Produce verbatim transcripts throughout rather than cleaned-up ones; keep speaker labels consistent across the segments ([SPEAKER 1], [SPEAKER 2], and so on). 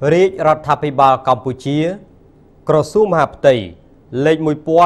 [SPEAKER 1] រាជរដ្ឋាភិបាលកម្ពុជាក្រសួងមហាផ្ទៃលេខmột bốn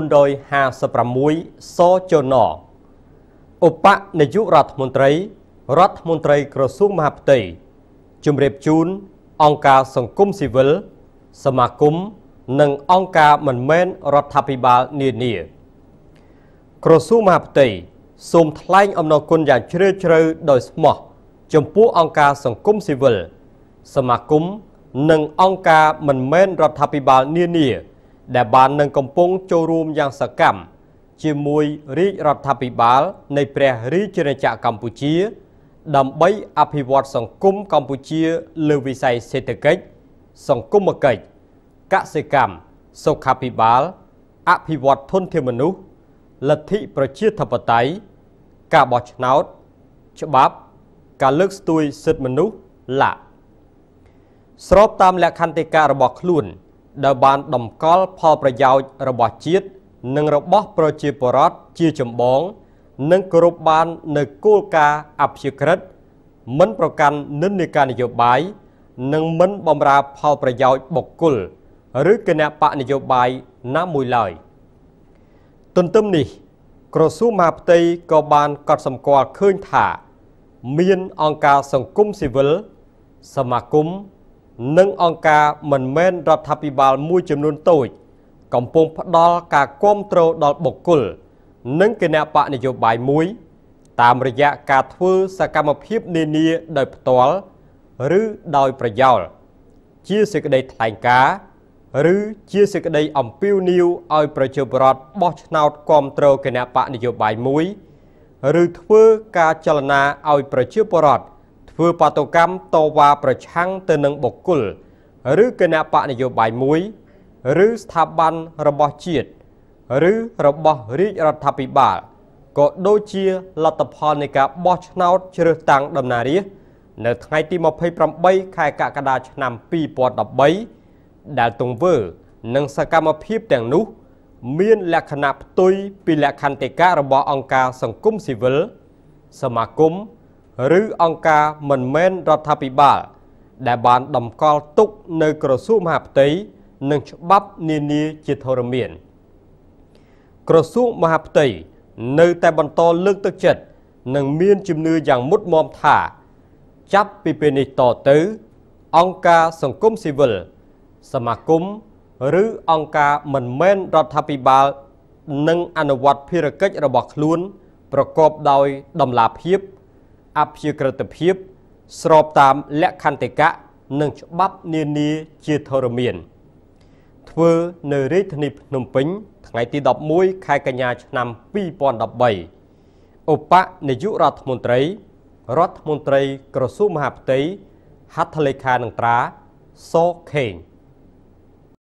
[SPEAKER 1] năm sáuសចនឧបនាយករដ្ឋមន្ត្រីរដ្ឋមន្ត្រីក្រសួងមហាផ្ទៃជម្រាបជូនអង្គការសង្គមស៊ីវិលសមាគមនិងអង្គការមិនមែនរដ្ឋាភិបាលនានាក្រសួងមហាផ្ទៃសូមថ្លែងអំណរគុណយ៉ាងជ្រាលជ្រៅដោយស្មោះចំពោះអង្គការសង្គមស៊ីវិលសមាគមនិងអង្គការមិនមែនរដ្ឋាភិបាលនានាដែលបាននឹងកំពុងចូលរួមយ៉ាងសកម្មជាមួយរាជរដ្ឋាភិបាលនៃព្រះរាជាណាចក្រកម្ពុជាដើម្បីអភិវឌ្ឍសង្គមកម្ពុជាលើវិស័យសេដ្ឋកិច្ចសង្គមគិច្ចកសិកម្មសុខាភិបាលអភិវឌ្ឍធនធានមនុស្សលទ្ធិប្រជាធិបតេយ្យការបោះឆ្នោតច្បាប់ការលើកស្ទួយសិទ្ធិមនុស្សឡាស្របតាមលក្ខន្តិកៈរបស់ខ្លួនដែលបានតម្កល់ផលប្រយោជន៍របស់ជាតិនិងរបស់ប្រជាពលរដ្ឋជាចម្បងនិងគោរពបាននៅគោលការណ៍អព្យាក្រឹតមិនប្រកាន់និន្នាការនយោបាយនិងមិនបម្រើផលប្រយោជន៍បុគ្គលឬគណៈបកនយោបាយណាមួយឡើយទន្ទឹមនេះក្រសួងមហាផ្ទៃក៏បានកត់សម្គាល់ឃើញថាមានអង្គការសង្គមស៊ីវិលសមាគមនិងអង្គការមិនមែនរដ្ឋាភិបាលមួយចំនួនតូចកំពុងផ្ដល់ការគាំទ្រដល់បុគ្គលនិងគណៈបកនយោបាយមួយតាមរយៈការធ្វើសកម្មភាពនានាដោយផ្ទាល់ឬដោយប្រយោលជាសេចក្តីថ្លែងការណ៍ឬជាសេចក្តីអំពាវនាវឲ្យប្រជាពលរដ្ឋបោះឆ្នោតគាំទ្រគណៈបកនយោបាយមួយឬធ្វើការចលនាឲ្យប្រជាពលរដ្ឋធ្វើបាតុកម្មតវ៉ាប្រឆាំងទៅនឹងបុគ្គលឬគណៈបកនយោបាយមួយឬស្ថាប័នរបស់ជាតិឬរបស់រាជរដ្ឋាភិបាលក៏ដូចជាលទ្ធផលនៃការបោះឆ្នោតជ្រើសតាំងតំណាងរាស្ត្រនៅថ្ងៃទីម្ភៃប្រាំបីខែកក្កដាឆ្នាំពីរពាន់ដប់បីដែលទង្វើនិងសកម្មភាពទាំងនោះមានលក្ខណៈផ្ទុយពីលក្ខន្តិកៈរបស់អង្គការសង្គមស៊ីវិលសមាគមឬអង្គការមិនមែនរដ្ឋាភិបាលដែលបានតម្កល់ទុកនៅក្រសួងមហាផ្ទៃនិងច្បាប់នានាជាធរមានក្រសួងមហាផ្ទៃនៅតែបន្តលើកទឹកចិត្តនិងមានជំនឿយ៉ាងមុតមាំថាចាប់ពីពេលនេះតទៅអង្គការសង្គមស៊ីវិលសមាគមឬអង្គការមិនមែនរដ្ឋាភិបាលនឹងអនុវត្តភារកិច្ចរបស់ខ្លួនប្រកបដោយតម្លាភាពអព្យាក្រឹតភាពស្របតាមលក្ខន្តិកៈនិងច្បាប់នានាជាធរមានធ្វើនៅរាជធានីភ្នំពេញថ្ងៃទីដប់មួយខែកញ្ញាឆ្នាំពីរពាន់ដប់បីឧបនាយករដ្ឋមន្ត្រីរដ្ឋមន្ត្រីក្រសួងមហាផ្ទៃហត្ថលេខានឹងត្រាសខេង